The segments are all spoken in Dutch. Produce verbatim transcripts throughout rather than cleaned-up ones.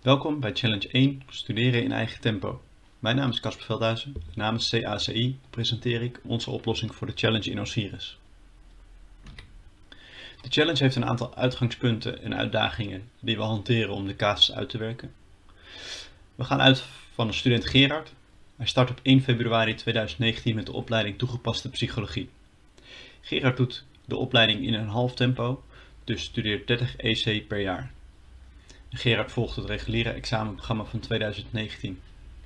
Welkom bij Challenge één, studeren in eigen tempo. Mijn naam is Casper Veldhuizen en namens C A C I presenteer ik onze oplossing voor de challenge in Osiris. De challenge heeft een aantal uitgangspunten en uitdagingen die we hanteren om de casus uit te werken. We gaan uit van de student Gerard. Hij start op één februari tweeduizend negentien met de opleiding toegepaste psychologie. Gerard doet de opleiding in een half tempo, dus studeert dertig E C per jaar. Gerard volgt het reguliere examenprogramma van tweeduizend negentien.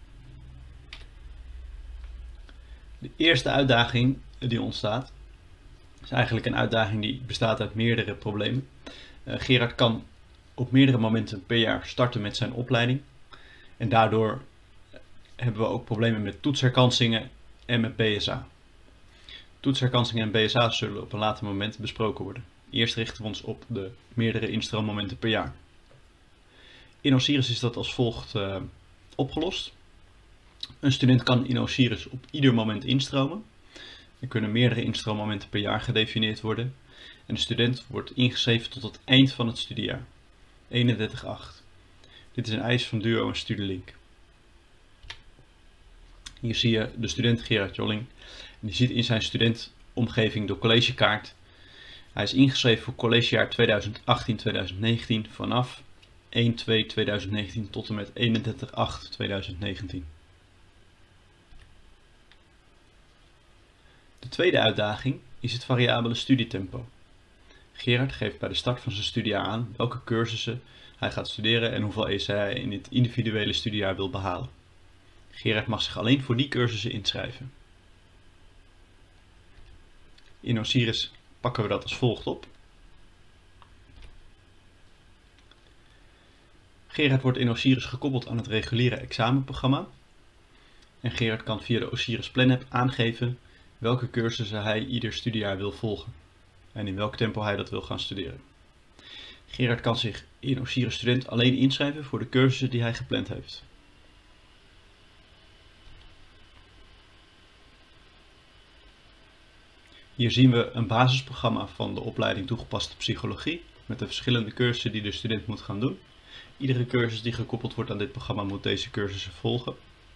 De eerste uitdaging die ontstaat is eigenlijk een uitdaging die bestaat uit meerdere problemen. Uh, Gerard kan op meerdere momenten per jaar starten met zijn opleiding. En daardoor hebben we ook problemen met toetsherkansingen en met B S A. Toetsherkansingen en B S A zullen op een later moment besproken worden. Eerst richten we ons op de meerdere instroommomenten per jaar. In Osiris is dat als volgt uh, opgelost. Een student kan in Osiris op ieder moment instromen. Er kunnen meerdere instroommomenten per jaar gedefinieerd worden. En de student wordt ingeschreven tot het eind van het studiejaar. eenendertig acht. Dit is een eis van Duo en Studielink. Hier zie je de student Gerard Jolling. Die ziet in zijn studentomgeving de collegekaart. Hij is ingeschreven voor collegejaar tweeduizend achttien tweeduizend negentien vanaf één twee tweeduizend negentien tot en met eenendertig acht tweeduizend negentien. De tweede uitdaging is het variabele studietempo. Gerard geeft bij de start van zijn studiejaar aan welke cursussen hij gaat studeren en hoeveel E C hij in het individuele studiejaar wil behalen. Gerard mag zich alleen voor die cursussen inschrijven. In Osiris pakken we dat als volgt op. Gerard wordt in Osiris gekoppeld aan het reguliere examenprogramma. En Gerard kan via de Osiris Plan-app aangeven welke cursussen hij ieder studiejaar wil volgen. En in welk tempo hij dat wil gaan studeren. Gerard kan zich in Osiris Student alleen inschrijven voor de cursussen die hij gepland heeft. Hier zien we een basisprogramma van de opleiding toegepaste psychologie met de verschillende cursussen die de student moet gaan doen. Iedere cursus die gekoppeld wordt aan dit programma moet deze cursussen volgen.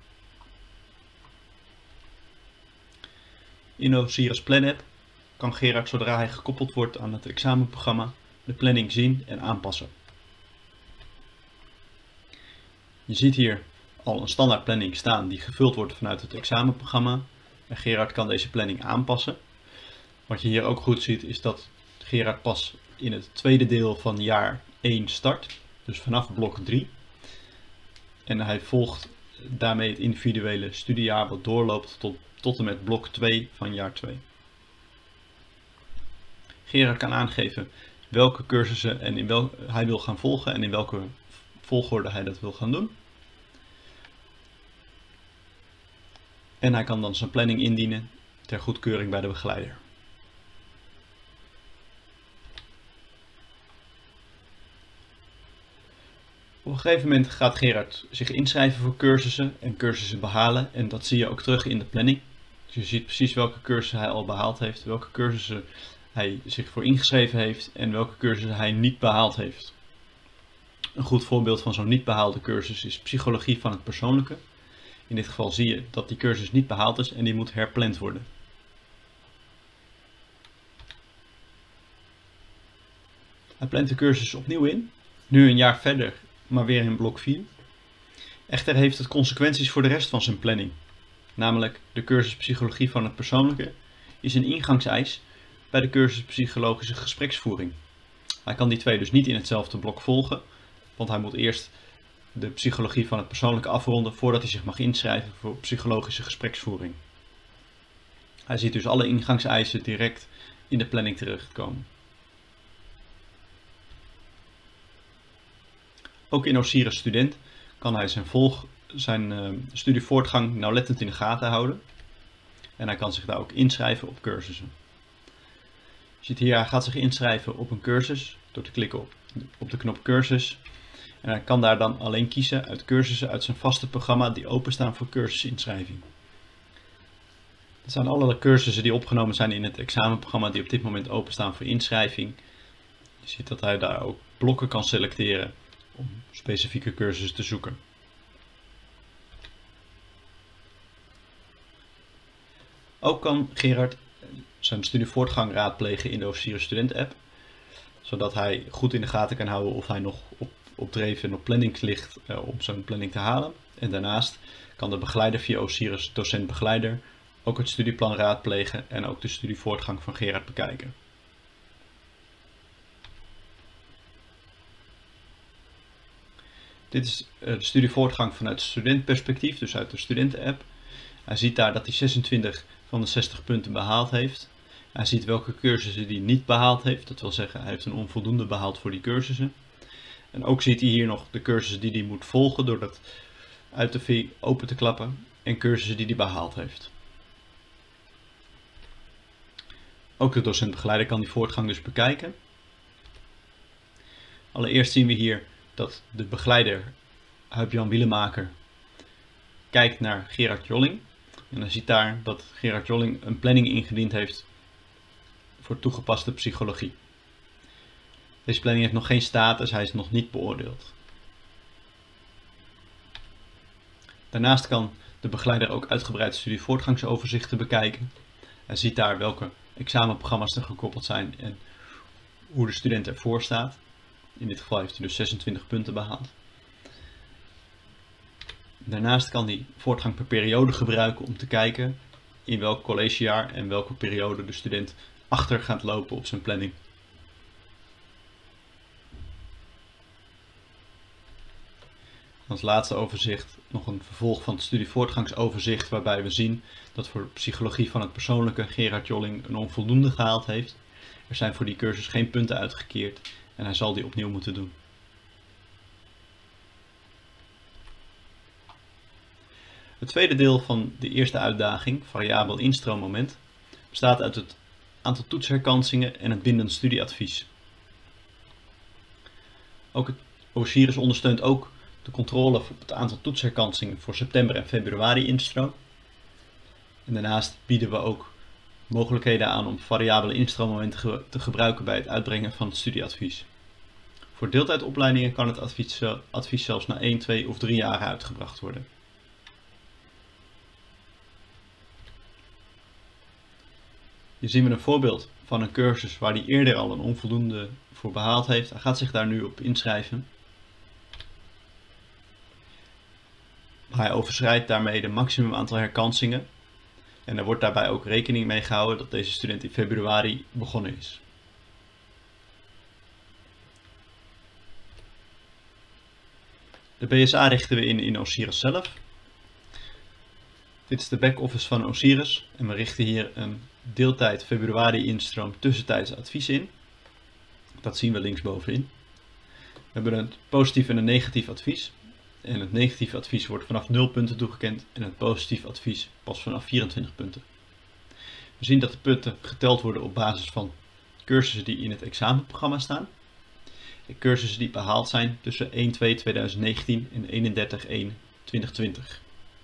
In de Osiris Plan-app kan Gerard, zodra hij gekoppeld wordt aan het examenprogramma, de planning zien en aanpassen. Je ziet hier al een standaard planning staan die gevuld wordt vanuit het examenprogramma. En Gerard kan deze planning aanpassen. Wat je hier ook goed ziet is dat Gerard pas in het tweede deel van jaar één start. Dus vanaf blok drie. En hij volgt daarmee het individuele studiejaar wat doorloopt tot, tot en met blok twee van jaar twee. Gerard kan aangeven welke cursussen en in wel, hij wil gaan volgen en in welke volgorde hij dat wil gaan doen. En hij kan dan zijn planning indienen ter goedkeuring bij de begeleider. Op een gegeven moment gaat Gerard zich inschrijven voor cursussen en cursussen behalen en dat zie je ook terug in de planning. Dus je ziet precies welke cursussen hij al behaald heeft, welke cursussen hij zich voor ingeschreven heeft en welke cursussen hij niet behaald heeft. Een goed voorbeeld van zo'n niet behaalde cursus is psychologie van het persoonlijke. In dit geval zie je dat die cursus niet behaald is en die moet herpland worden. Hij plant de cursus opnieuw in, nu een jaar verder, maar weer in blok vier. Echter heeft het consequenties voor de rest van zijn planning. Namelijk de cursus psychologie van het persoonlijke is een ingangseis bij de cursus psychologische gespreksvoering. Hij kan die twee dus niet in hetzelfde blok volgen, want hij moet eerst de psychologie van het persoonlijke afronden voordat hij zich mag inschrijven voor psychologische gespreksvoering. Hij ziet dus alle ingangseisen direct in de planning terechtkomen. Ook in Osiris Student kan hij zijn, volg, zijn uh, studievoortgang nauwlettend in de gaten houden. En hij kan zich daar ook inschrijven op cursussen. Je ziet hier, hij gaat zich inschrijven op een cursus door te klikken op, op de knop cursus. En hij kan daar dan alleen kiezen uit cursussen uit zijn vaste programma die openstaan voor cursusinschrijving. Dat zijn alle cursussen die opgenomen zijn in het examenprogramma die op dit moment openstaan voor inschrijving. Je ziet dat hij daar ook blokken kan selecteren om specifieke cursussen te zoeken. Ook kan Gerard zijn studievoortgang raadplegen in de Osiris Student app, zodat hij goed in de gaten kan houden of hij nog op, op dreef en op planning ligt uh, om zijn planning te halen. En daarnaast kan de begeleider via Osiris docent begeleider ook het studieplan raadplegen en ook de studievoortgang van Gerard bekijken. Dit is de studievoortgang vanuit studentperspectief, dus uit de studenten-app. Hij ziet daar dat hij zesentwintig van de zestig punten behaald heeft. Hij ziet welke cursussen hij niet behaald heeft, dat wil zeggen hij heeft een onvoldoende behaald voor die cursussen. En ook ziet hij hier nog de cursussen die hij moet volgen door dat uit de V open te klappen en cursussen die hij behaald heeft. Ook de docent-begeleider kan die voortgang dus bekijken. Allereerst zien we hier dat de begeleider Huib-Jan Wielemaker kijkt naar Gerard Jolling. En dan ziet daar dat Gerard Jolling een planning ingediend heeft voor toegepaste psychologie. Deze planning heeft nog geen status, hij is nog niet beoordeeld. Daarnaast kan de begeleider ook uitgebreid studievoortgangsoverzichten bekijken. Hij ziet daar welke examenprogramma's er gekoppeld zijn en hoe de student ervoor staat. In dit geval heeft hij dus zesentwintig punten behaald. Daarnaast kan hij voortgang per periode gebruiken om te kijken in welk collegejaar en welke periode de student achter gaat lopen op zijn planning. Als laatste overzicht nog een vervolg van het studievoortgangsoverzicht, waarbij we zien dat voor psychologie van het persoonlijke Gerard Jolling een onvoldoende gehaald heeft. Er zijn voor die cursus geen punten uitgekeerd en hij zal die opnieuw moeten doen. Het tweede deel van de eerste uitdaging, variabel instroommoment, bestaat uit het aantal toetsherkansingen en het bindend studieadvies. Ook het Osiris ondersteunt ook de controle op het aantal toetsherkansingen voor september en februari instroom. En daarnaast bieden we ook mogelijkheden aan om variabele instroommomenten te gebruiken bij het uitbrengen van het studieadvies. Voor deeltijdopleidingen kan het advies, advies zelfs na één, twee of drie jaar uitgebracht worden. Hier zien we een voorbeeld van een cursus waar hij eerder al een onvoldoende voor behaald heeft. Hij gaat zich daar nu op inschrijven. Hij overschrijdt daarmee de maximum aantal herkansingen. En er wordt daarbij ook rekening mee gehouden dat deze student in februari begonnen is. De B S A richten we in in Osiris zelf. Dit is de back-office van Osiris en we richten hier een deeltijd februari instroom tussentijds advies in. Dat zien we linksbovenin. We hebben een positief en een negatief advies. En het negatieve advies wordt vanaf nul punten toegekend en het positieve advies pas vanaf vierentwintig punten. We zien dat de punten geteld worden op basis van cursussen die in het examenprogramma staan. En cursussen die behaald zijn tussen één twee tweeduizend negentien en eenendertig één tweeduizend twintig.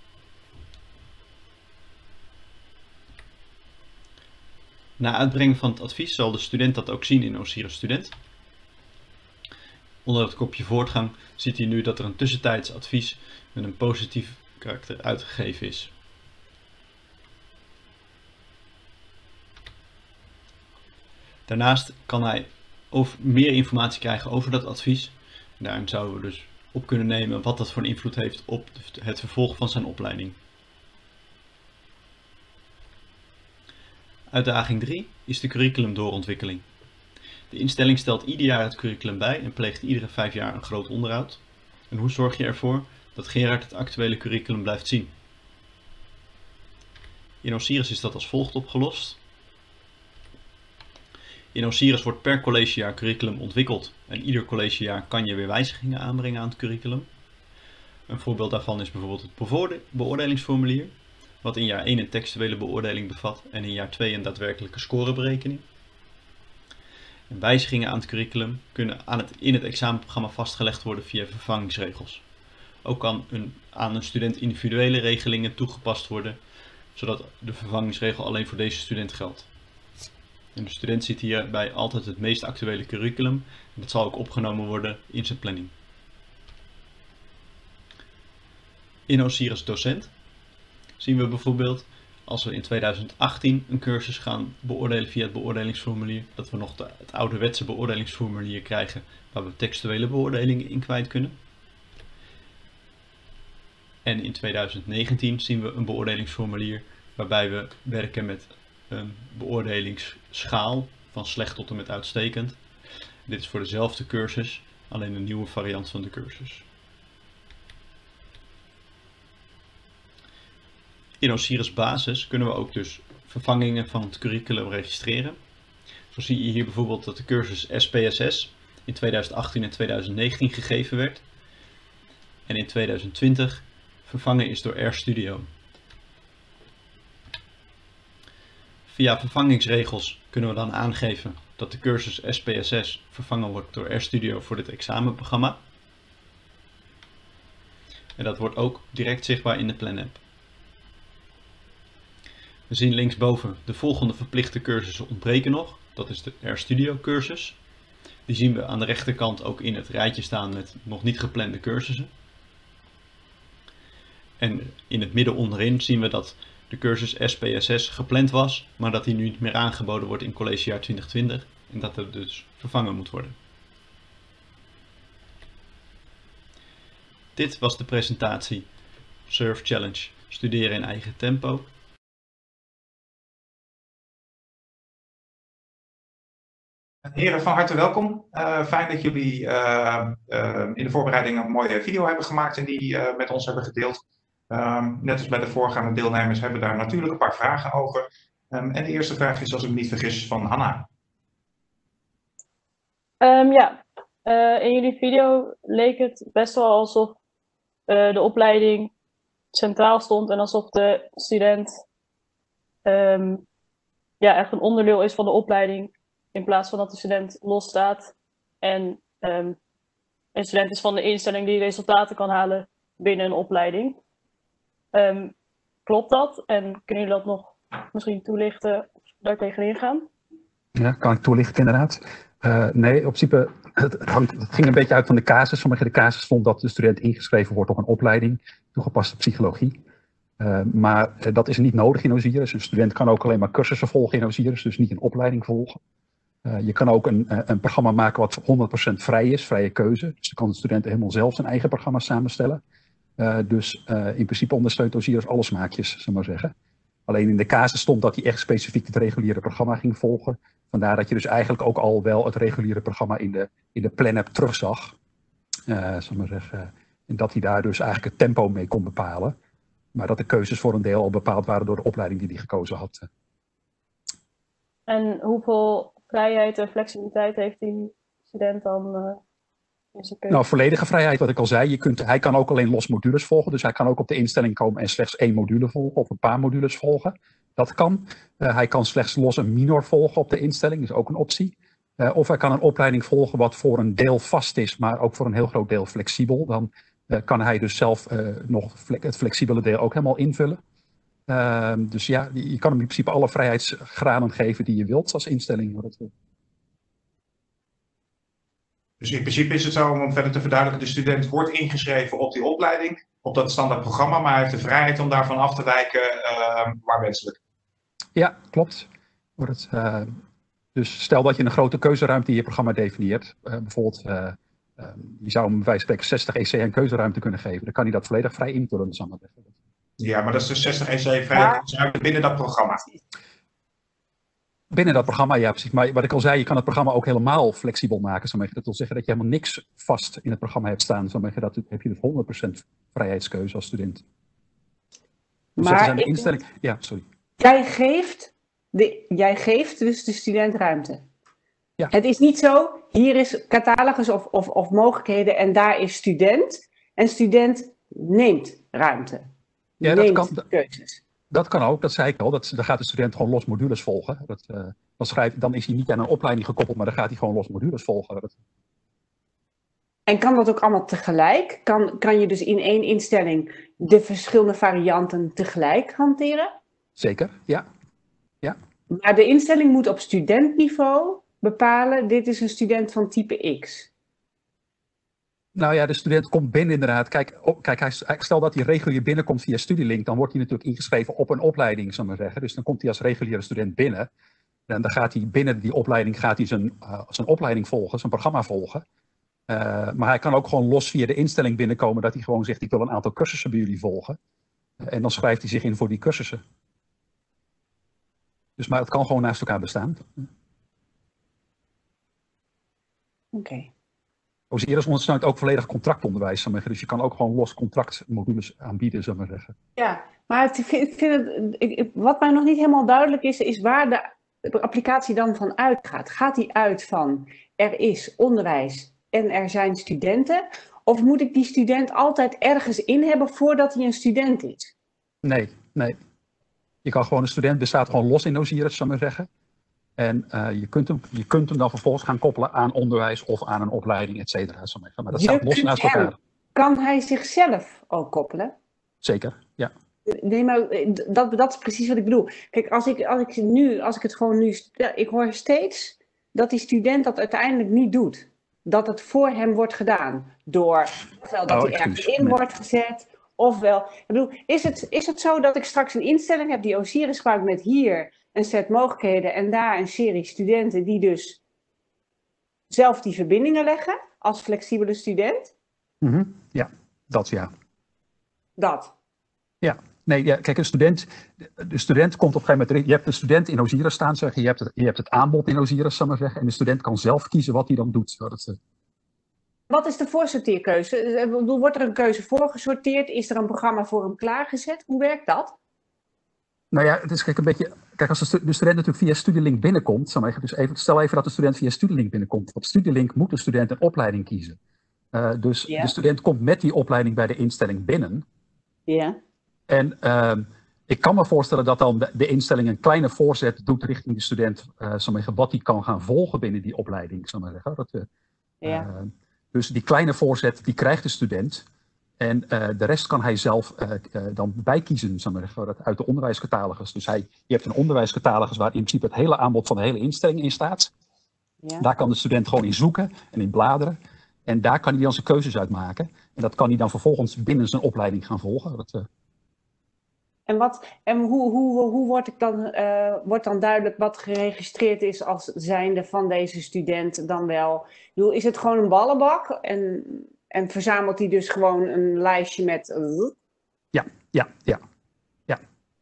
Na uitbrengen van het advies zal de student dat ook zien in Osiris Student. Onder het kopje voortgang ziet hij nu dat er een tussentijds advies met een positief karakter uitgegeven is. Daarnaast kan hij over meer informatie krijgen over dat advies. Daarin zouden we dus op kunnen nemen wat dat voor een invloed heeft op het vervolg van zijn opleiding. Uitdaging drie is de curriculumdoorontwikkeling. De instelling stelt ieder jaar het curriculum bij en pleegt iedere vijf jaar een groot onderhoud. En hoe zorg je ervoor dat Gerard het actuele curriculum blijft zien? In Osiris is dat als volgt opgelost. In Osiris wordt per collegejaar curriculum ontwikkeld en ieder collegejaar kan je weer wijzigingen aanbrengen aan het curriculum. Een voorbeeld daarvan is bijvoorbeeld het beoordelingsformulier, wat in jaar één een textuele beoordeling bevat en in jaar twee een daadwerkelijke scoreberekening. En wijzigingen aan het curriculum kunnen aan het, in het examenprogramma vastgelegd worden via vervangingsregels. Ook kan een, aan een student individuele regelingen toegepast worden, zodat de vervangingsregel alleen voor deze student geldt. En de student ziet hierbij altijd het meest actuele curriculum en dat zal ook opgenomen worden in zijn planning. In Osiris Docent zien we bijvoorbeeld, als we in tweeduizend achttien een cursus gaan beoordelen via het beoordelingsformulier, dat we nog de, het ouderwetse beoordelingsformulier krijgen waar we textuele beoordelingen in kwijt kunnen. En in tweeduizend negentien zien we een beoordelingsformulier waarbij we werken met een beoordelingsschaal van slecht tot en met uitstekend. Dit is voor dezelfde cursus, alleen een nieuwe variant van de cursus. In Osiris Basis kunnen we ook dus vervangingen van het curriculum registreren. Zo zie je hier bijvoorbeeld dat de cursus S P S S in tweeduizend achttien en tweeduizend negentien gegeven werd en in tweeduizend twintig vervangen is door RStudio. Via vervangingsregels kunnen we dan aangeven dat de cursus S P S S vervangen wordt door RStudio voor dit examenprogramma. En dat wordt ook direct zichtbaar in de PlanApp. We zien linksboven de volgende verplichte cursussen ontbreken nog. Dat is de RStudio cursus. Die zien we aan de rechterkant ook in het rijtje staan met nog niet geplande cursussen. En in het midden onderin zien we dat de cursus S P S S gepland was, maar dat die nu niet meer aangeboden wordt in collegejaar twintig twintig en dat er dus vervangen moet worden. Dit was de presentatie Surf Challenge Studeren in eigen tempo. Heren, van harte welkom. Uh, fijn dat jullie uh, uh, in de voorbereiding een mooie video hebben gemaakt en die uh, met ons hebben gedeeld. Um, net als bij de voorgaande deelnemers hebben we daar natuurlijk een paar vragen over. Um, en de eerste vraag is, als ik me niet vergis, van Hanna. Um, ja, uh, in jullie video leek het best wel alsof uh, de opleiding centraal stond en alsof de student um, ja, echt een onderdeel is van de opleiding. In plaats van dat de student los staat en um, een student is van de instelling die resultaten kan halen binnen een opleiding. Um, klopt dat? En kunnen jullie dat nog misschien toelichten of daar tegenin gaan? Ja, kan ik toelichten inderdaad. Uh, nee, op principe, het, hangt, het ging een beetje uit van de casus. Sommige de casus stond dat de student ingeschreven wordt op een opleiding, toegepaste psychologie. Uh, maar uh, dat is niet nodig in Osiris. Een student kan ook alleen maar cursussen volgen in Osiris, dus niet een opleiding volgen. Uh, je kan ook een, een programma maken wat honderd procent vrij is, vrije keuze. Dus dan kan de student helemaal zelf zijn eigen programma samenstellen. Uh, dus uh, in principe ondersteunt Osiris alle smaakjes, zullen we maar zeggen. Alleen in de casus stond dat hij echt specifiek het reguliere programma ging volgen. Vandaar dat je dus eigenlijk ook al wel het reguliere programma in de, in de PlanApp terugzag. Uh, zullen we maar zeggen. En dat hij daar dus eigenlijk het tempo mee kon bepalen. Maar dat de keuzes voor een deel al bepaald waren door de opleiding die hij gekozen had. En hoeveel vrijheid en flexibiliteit heeft die student dan uh, in zijn keuze? Nou, volledige vrijheid, wat ik al zei. Je kunt, hij kan ook alleen los modules volgen. Dus hij kan ook op de instelling komen en slechts één module volgen of een paar modules volgen. Dat kan. Uh, hij kan slechts los een minor volgen op de instelling. Dat is ook een optie. Uh, of hij kan een opleiding volgen wat voor een deel vast is, maar ook voor een heel groot deel flexibel. Dan uh, kan hij dus zelf uh, nog het flexibele deel ook helemaal invullen. Uh, dus ja, je kan hem in principe alle vrijheidsgraden geven die je wilt als instelling. Dus in principe is het zo, om verder te verduidelijken, de student wordt ingeschreven op die opleiding, op dat standaard programma, maar hij heeft de vrijheid om daarvan af te wijken uh, waar wenselijk. Ja, klopt. Het, uh, dus stel dat je een grote keuzeruimte in je programma definieert. Uh, bijvoorbeeld, uh, uh, je zou hem bij wijze van spreken zestig E C en keuzeruimte kunnen geven. Dan kan hij dat volledig vrij invullen. Dus ja, maar dat is dus zestig E C vrij binnen dat programma. Binnen dat programma, ja precies. Maar wat ik al zei, je kan het programma ook helemaal flexibel maken. Dat wil zeggen dat je helemaal niks vast in het programma hebt staan. Dan heb je dus honderd procent vrijheidskeuze als student. Dus maar zijn de instelling... Ja, sorry. Jij geeft, de, jij geeft dus de student ruimte. Ja. Het is niet zo, hier is catalogus of, of, of mogelijkheden en daar is student. En student neemt ruimte. Ja, neemt dat kan, keuzes. Dat kan ook, dat zei ik al. Dat, dan gaat de student gewoon los modules volgen. Dat, uh, dan, schrijf, dan is hij niet aan een opleiding gekoppeld, maar dan gaat hij gewoon los modules volgen. Dat... En kan dat ook allemaal tegelijk? Kan, kan je dus in één instelling de verschillende varianten tegelijk hanteren? Zeker, ja. ja. Maar de instelling moet op studentniveau bepalen, dit is een student van type X. Nou ja, de student komt binnen inderdaad. Kijk, oh, kijk hij, stel dat hij regulier binnenkomt via Studielink, dan wordt hij natuurlijk ingeschreven op een opleiding, zal ik maar zeggen. Dus dan komt hij als reguliere student binnen. En dan gaat hij binnen die opleiding gaat hij zijn, uh, zijn opleiding volgen, zijn programma volgen. Uh, maar hij kan ook gewoon los via de instelling binnenkomen dat hij gewoon zegt, ik wil een aantal cursussen bij jullie volgen. Uh, en dan schrijft hij zich in voor die cursussen. Dus maar het kan gewoon naast elkaar bestaan. Oké. Okay. Osiris ondersteunt ook volledig contractonderwijs, zal ik maar zeggen. Dus je kan ook gewoon los contractmodules aanbieden, zal ik maar zeggen. Ja, maar het, ik vind het, ik, wat mij nog niet helemaal duidelijk is, is waar de, de applicatie dan van uitgaat. Gaat die uit van er is onderwijs en er zijn studenten? Of moet ik die student altijd ergens in hebben voordat hij een student is? Nee, nee. Je kan gewoon, een student bestaat gewoon los in Osiris, zal ik maar zeggen. En uh, je, kunt hem, je kunt hem dan vervolgens gaan koppelen aan onderwijs of aan een opleiding, et cetera. Maar dat je staat los naast elkaar. Kan hij zichzelf ook koppelen? Zeker, ja. Nee, maar dat, dat is precies wat ik bedoel. Kijk, als ik, als ik nu, als ik het gewoon nu, ik hoor steeds dat die student dat uiteindelijk niet doet. Dat het voor hem wordt gedaan. Door, ofwel dat oh, hij ergens in nee. wordt gezet, ofwel, ik bedoel, is het, is het zo dat ik straks een instelling heb die Osiris gebruikt met hier een set mogelijkheden en daar een serie studenten die dus zelf die verbindingen leggen als flexibele student? Mm-hmm. Ja, dat ja. Dat. Ja, nee, ja, kijk, een student, de student komt op een gegeven moment, je hebt de student in Osiris staan, zeg je, je hebt het, je hebt het aanbod in Osiris, zal ik maar zeggen, en de student kan zelf kiezen wat hij dan doet. Dat, Wat is de voorsorteerkeuze? Wordt er een keuze voorgesorteerd? Is er een programma voor hem klaargezet? Hoe werkt dat? Nou ja, het is kijk, een beetje. Kijk, als de, stu de student natuurlijk via Studielink binnenkomt, zal maar dus even, stel even dat de student via Studielink binnenkomt. Op Studielink moet de student een opleiding kiezen. Uh, dus ja. De student komt met die opleiding bij de instelling binnen. Ja. En uh, ik kan me voorstellen dat dan de, de instelling een kleine voorzet doet richting de student, uh, zal maar zeggen, wat hij kan gaan volgen binnen die opleiding, zal maar zeggen. Dat, uh, ja. uh, dus die kleine voorzet, die krijgt de student. En uh, de rest kan hij zelf uh, uh, dan bijkiezen, zeg maar, uit de onderwijscatalogus. Dus hij, je hebt een onderwijscatalogus waar in principe het hele aanbod van de hele instelling in staat. Ja. Daar kan de student gewoon in zoeken en in bladeren. En daar kan hij dan zijn keuzes uit maken. En dat kan hij dan vervolgens binnen zijn opleiding gaan volgen. Dat, uh... En, wat, en hoe, hoe, hoe wordt, ik dan, uh, wordt dan duidelijk wat geregistreerd is als zijnde van deze student dan wel? Ik bedoel, is het gewoon een ballenbak en... En verzamelt hij dus gewoon een lijstje met... Uh... Ja, ja, ja, ja.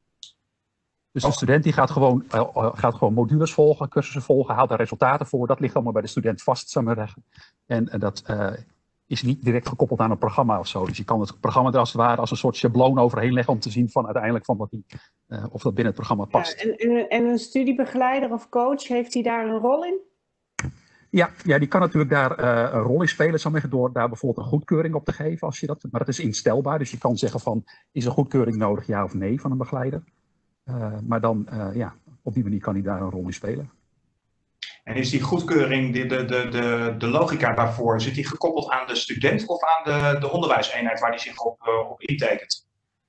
Dus de student die gaat gewoon, uh, gaat gewoon modules volgen, cursussen volgen, haalt daar resultaten voor. Dat ligt allemaal bij de student vast, zou ik maar zeggen. En uh, dat uh, is niet direct gekoppeld aan een programma of zo. Dus je kan het programma er als het ware als een soort schabloon overheen leggen om te zien van uiteindelijk van wat die, uh, of dat binnen het programma past. Ja, en, en, en een studiebegeleider of coach, heeft hij daar een rol in? Ja, ja, die kan natuurlijk daar uh, een rol in spelen, zou ik door daar bijvoorbeeld een goedkeuring op te geven. Als je dat, maar dat is instelbaar, dus je kan zeggen van, is een goedkeuring nodig, ja of nee, van een begeleider. Uh, maar dan, uh, ja, op die manier kan hij daar een rol in spelen. En is die goedkeuring, de, de, de, de, de logica daarvoor, zit die gekoppeld aan de student of aan de, de onderwijseenheid waar die zich op, uh, op intekent?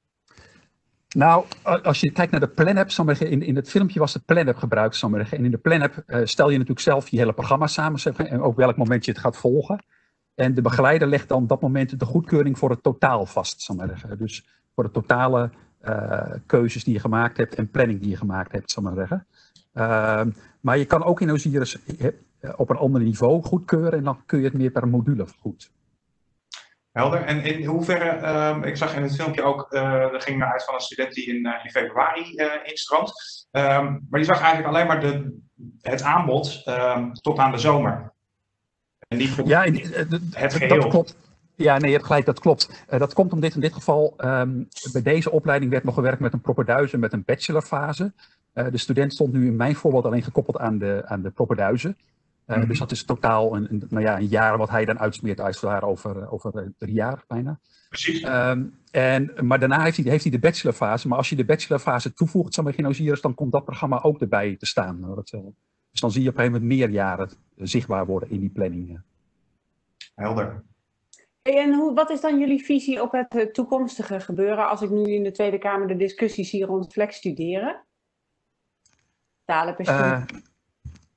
Nou, als je kijkt naar de PlanApp, in, in het filmpje was het PlanApp gebruikt. En in de PlanApp uh, stel je natuurlijk zelf je hele programma samen en ook welk moment je het gaat volgen. En de begeleider legt dan op dat moment de goedkeuring voor het totaal vast. Dus voor de totale uh, keuzes die je gemaakt hebt en planning die je gemaakt hebt. Zal maar, zeggen. Uh, maar je kan ook in Osiris op een ander niveau goedkeuren en dan kun je het meer per module goed. Helder. En in hoeverre, um, ik zag in het filmpje ook, uh, er ging naar uit van een student die in, uh, in februari uh, instroomt. Um, maar die zag eigenlijk alleen maar de, het aanbod um, tot aan de zomer. En niet tot ja, in, uh, de, het geheel. Dat klopt. Ja, nee, je hebt gelijk, dat klopt. Uh, dat komt om dit in dit geval, um, bij deze opleiding werd nog gewerkt met een propeduize met een bachelorfase. Uh, de student stond nu in mijn voorbeeld alleen gekoppeld aan de, aan de propeduize. Uh, mm-hmm. Dus dat is totaal een, een, nou ja, een jaar wat hij dan uitsmeert uiteraard over, over drie jaar bijna. Precies. Um, en, maar daarna heeft hij, heeft hij de bachelorfase. Maar als je de bachelorfase toevoegt, zal in Osiris, dan komt dat programma ook erbij te staan. Nou, dat, uh, dus dan zie je op een gegeven moment meer jaren zichtbaar worden in die planning. Uh. Helder. En hoe, wat is dan jullie visie op het uh, toekomstige gebeuren als ik nu in de Tweede Kamer de discussies hier rond flex studeren? Talenperspectief. Uh,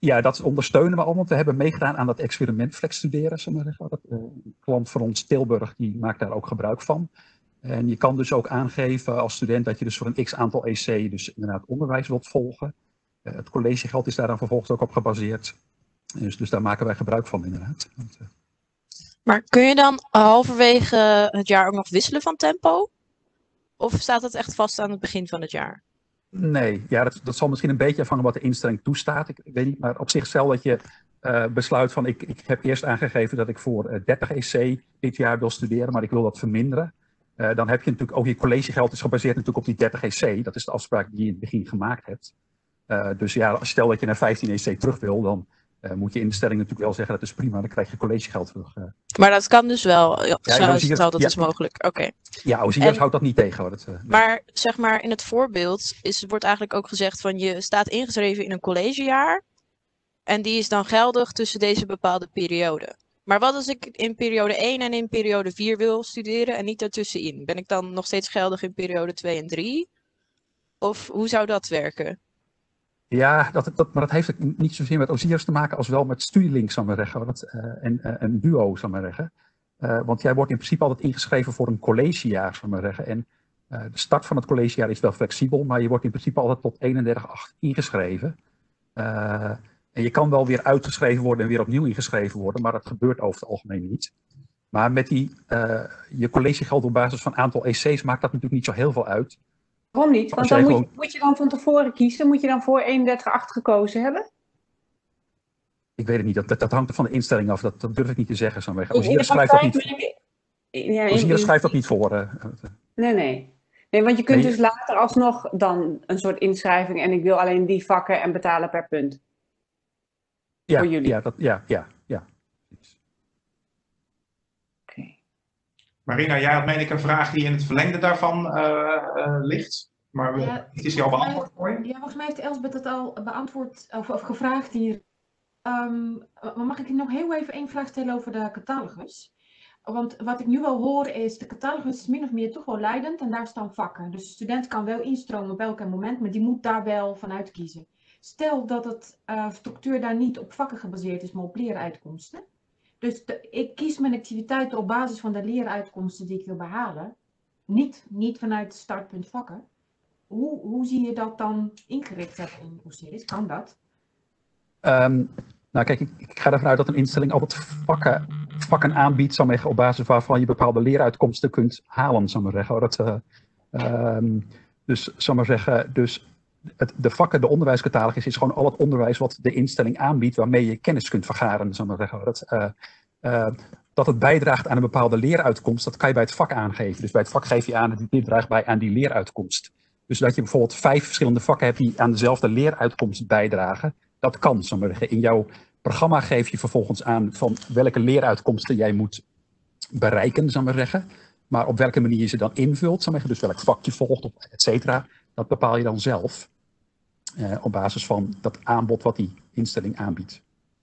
ja, dat ondersteunen we allemaal. We hebben meegedaan aan dat experiment Flex Studeren. Zeg maar. Dat, uh, een klant van ons, Tilburg, die maakt daar ook gebruik van. En je kan dus ook aangeven als student dat je dus voor een x aantal E C dus inderdaad onderwijs wilt volgen. Uh, het collegegeld is daar dan vervolgens ook op gebaseerd. Dus, dus daar maken wij gebruik van inderdaad. Want, uh... Maar kun je dan halverwege het jaar ook nog wisselen van tempo? Of staat dat echt vast aan het begin van het jaar? Nee, ja, dat, dat zal misschien een beetje afhangen wat de instelling toestaat. Ik, ik weet niet, maar op zich stel dat je uh, besluit van ik, ik heb eerst aangegeven dat ik voor uh, dertig E C dit jaar wil studeren, maar ik wil dat verminderen. Uh, dan heb je natuurlijk ook je collegegeld is gebaseerd natuurlijk op die dertig E C. Dat is de afspraak die je in het begin gemaakt hebt. Uh, dus ja, stel dat je naar vijftien E C terug wil, dan uh, moet je instelling natuurlijk wel zeggen dat is prima, dan krijg je collegegeld terug. Uh. Maar dat kan dus wel, ja, ja, zo, Osiris, zo dat ja, is mogelijk. Oké. Okay. Ja, Osiris en, houdt dat niet tegen. Hoor. Dat, uh, maar zeg maar in het voorbeeld is, wordt eigenlijk ook gezegd van je staat ingeschreven in een collegejaar en die is dan geldig tussen deze bepaalde periode. Maar wat als ik in periode één en in periode vier wil studeren en niet ertussenin? Ben ik dan nog steeds geldig in periode twee en drie? Of hoe zou dat werken? Ja, dat, dat, maar dat heeft niet zozeer met Osiris te maken als wel met Studielink, zou ik maar zeggen. Dat, uh, en uh, een duo, zou ik maar zeggen. Uh, want jij wordt in principe altijd ingeschreven voor een collegejaar, zou ik maar zeggen. En uh, de start van het collegejaar is wel flexibel, maar je wordt in principe altijd tot eenendertig acht ingeschreven. Uh, en je kan wel weer uitgeschreven worden en weer opnieuw ingeschreven worden, maar dat gebeurt over het algemeen niet. Maar met die, uh, je collegegeld op basis van aantal E C's maakt dat natuurlijk niet zo heel veel uit. Waarom niet? Want dan moet, gewoon... je, moet je dan van tevoren kiezen. Moet je dan voor eenendertig acht gekozen hebben? Ik weet het niet. Dat, dat, dat hangt er van de instelling af. Dat, dat durf ik niet te zeggen. Zo Osiris schrijft dat niet, ja, Osiris schrijft dat niet voor. Uh, nee, nee. Nee, want je kunt nee, dus later alsnog dan een soort inschrijving en ik wil alleen die vakken en betalen per punt. Ja, voor jullie. Ja, dat, ja, ja, ja. Okay. Marina, jij had meen ik een vraag die in het verlengde daarvan uh, uh, ligt. Maar ja, is die al beantwoord voor je? Ja, volgens mij heeft Elsbeth dat al beantwoord of, of gevraagd hier. Um, mag ik nog heel even één vraag stellen over de catalogus? Want wat ik nu wel hoor is, de catalogus is min of meer toch wel leidend en daar staan vakken. Dus de student kan wel instromen op elk moment, maar die moet daar wel vanuit kiezen. Stel dat het uh, structuur daar niet op vakken gebaseerd is, maar op leeruitkomsten. Dus de, ik kies mijn activiteiten op basis van de leeruitkomsten die ik wil behalen. Niet, niet vanuit het startpunt vakken. Hoe, hoe zie je dat dan ingericht hebben in Osiris? Kan dat? Um, nou kijk, ik, ik ga ervan uit dat een instelling altijd vakken, vakken aanbiedt, zal op basis waarvan je bepaalde leeruitkomsten kunt halen, zal maar zeggen. Dat, uh, um, dus, zal maar zeggen, dus het, de vakken, de onderwijscatalogus is gewoon al het onderwijs wat de instelling aanbiedt, waarmee je kennis kunt vergaren, zal maar zeggen. Dat, uh, uh, dat het bijdraagt aan een bepaalde leeruitkomst, dat kan je bij het vak aangeven. Dus bij het vak geef je aan dat dit draagt bij aan die leeruitkomst. Dus dat je bijvoorbeeld vijf verschillende vakken hebt die aan dezelfde leeruitkomst bijdragen. Dat kan, zal maar zeggen. In jouw programma geef je vervolgens aan van welke leeruitkomsten jij moet bereiken, zal maar zeggen. Maar op welke manier je ze dan invult, zal maar zeggen. Dus welk vak je volgt, et cetera. Dat bepaal je dan zelf. Eh, op basis van dat aanbod wat die instelling aanbiedt.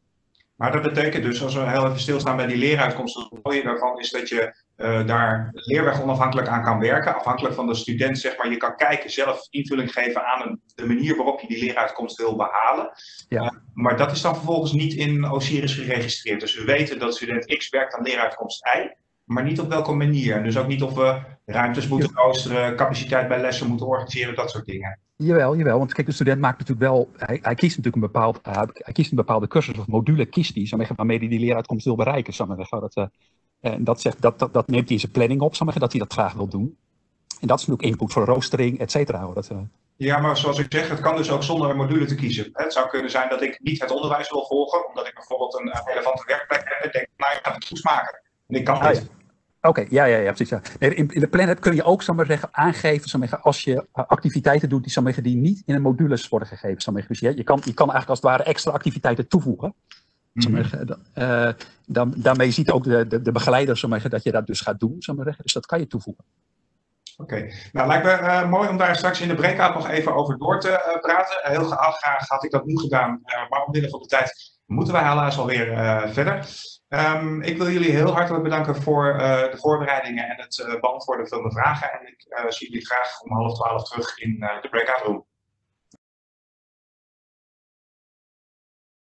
Maar dat betekent dus, als we heel even stilstaan bij die leeruitkomsten, het mooie daarvan is dat je uh, daar leerweg onafhankelijk aan kan werken. Afhankelijk van de student, zeg maar, je kan kijken, zelf invulling geven aan een, de manier waarop je die leeruitkomst wil behalen. Ja. Uh, maar dat is dan vervolgens niet in Osiris geregistreerd. Dus we weten dat student X werkt aan leeruitkomst Y, maar niet op welke manier. En dus ook niet of we ruimtes moeten roosteren, capaciteit bij lessen moeten organiseren, dat soort dingen. Jawel, jawel, want kijk, de student maakt natuurlijk wel, hij, hij kiest natuurlijk een bepaald, uh, hij kiest een bepaalde cursus of module, kiest hij, waarmee hij die leeruitkomst wil bereiken. Dat, uh, en dat, zegt, dat, dat, dat neemt hij in zijn planning op, dat hij dat graag wil doen. En dat is natuurlijk input voor roostering, et cetera. Dat, uh... Ja, maar zoals ik zeg, het kan dus ook zonder een module te kiezen. Het zou kunnen zijn dat ik niet het onderwijs wil volgen, omdat ik bijvoorbeeld een relevante werkplek heb en denk, nou, ik ga het goed maken. En ik kan ah, dit. Ja. Oké, okay, ja, ja, ja, precies. Ja. Nee, in, in de Planet kun je ook, zal maar zeggen, aangeven, zal maar zeggen, als je uh, activiteiten doet die, zal maar zeggen, die niet in een modules worden gegeven. Zal maar zeggen. Dus je, je, kan, je kan eigenlijk als het ware extra activiteiten toevoegen. Mm-hmm. Zal maar zeggen, uh, dan, daarmee ziet ook de, de, de begeleider, zal maar zeggen, dat je dat dus gaat doen. Zal maar zeggen. Dus dat kan je toevoegen. Oké, okay. Nou lijkt me uh, mooi om daar straks in de breakout nog even over door te uh, praten. Heel graag had ik dat nu gedaan, uh, maar omwille van de tijd moeten wij helaas alweer uh, verder. Um, ik wil jullie heel hartelijk bedanken voor uh, de voorbereidingen en het uh, beantwoorden van de vragen. En ik uh, zie jullie graag om half twaalf terug in uh, de breakout room.